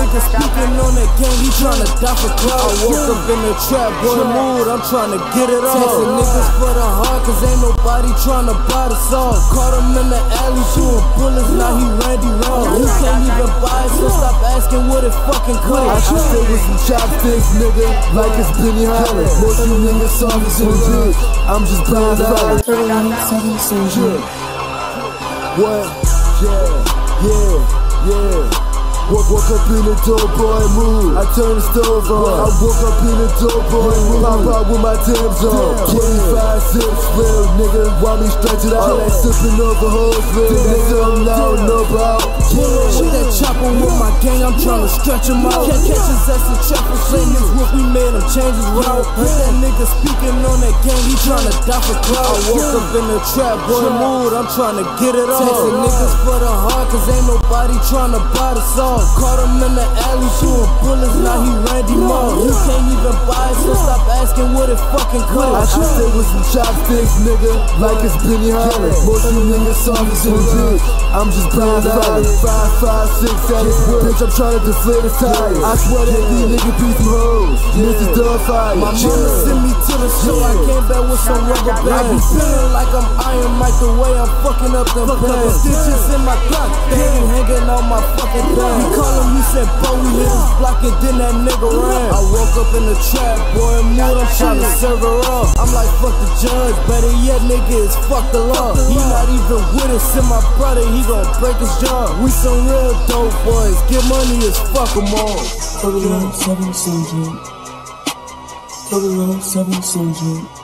nigga speaking on that game, he tryna die for clout. I woke up in the trap boy mood, I'm tryna get it off. Texting niggas for the heart, cause ain't nobody tryna buy the sauce. Caught him in the alley shooting bullets, now he Randy Ross. He can't even buy it, so stop asking what it fucking cost. I should stay with some chopsticks, nigga, like it's Benny Holland. Most you niggas soft as shit, I'm just blind out. What? Yeah. Woke up in a dope boy mood. I turn the stove on. I woke up in a dope boy mood. Pop out with my Timbs on. 25 sips, real nigga. Want me stretch it out? Like sipping over hoes, real nigga. I'm not know about. Shoot that chopper with my gang, I'm tryna stretch him out. Can't catch his ass and chopper, same as what we made him change his route. Heard that nigga speaking on that gang, he tryna die for clout. I woke up in the trap boy mood, I'm tryna get it off. Texting niggas for the heart, cause ain't nobody tryna buy the sauce. Caught him in the alley shooting bullets, now he Randy Moss. You can't even buy it, so stop asking what it fucking cost. I should stay with some chopsticks, nigga, like it's Benny Holland. Most you niggas soft as shit, I'm just blind out. 5, 5, 6 at his whip, bitch, I'm tryna deflate his tires. I swear that these niggas be some hoes, Mrs. Dubfire. My mama sent me to the show, I came back with some rubber bands. I be feeling like I'm Iron Mike the way I'm fucking up them pants. Stitches in my clock, damn, hanging on my fucking pants. He called him, he said, "Bo, we hit his block," and then that nigga ran. I woke up in the trap, boy, mood, I'm tryna serve her up. I'm like, fuck the judge, better yet, nigga, is fuck the law. He not even with us, and my brother, he gon' break his jaw. We some real dope boys, get money as fuck them all. 007 Soldier. 007 Soldier.